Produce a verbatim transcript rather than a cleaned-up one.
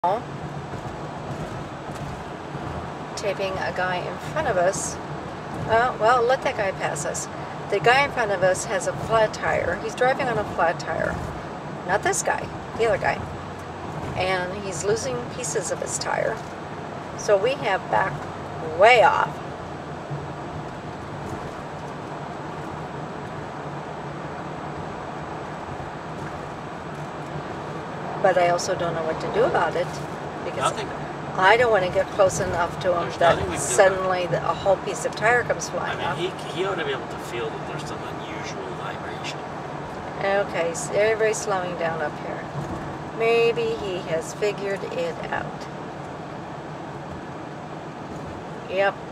Taping a guy in front of us. Uh, well, let that guy pass us. The guy in front of us has a flat tire. He's driving on a flat tire. Not this guy, the other guy. And he's losing pieces of his tire. So we have backed way off. But I also don't know what to do about it, because Nothing. I don't want to get close enough to him There's nothing we that can do suddenly the, a whole piece of tire comes flying I off. mean, he, he ought to be able to feel that there's some unusual vibration. Okay, so everybody's slowing down up here. Maybe he has figured it out. Yep,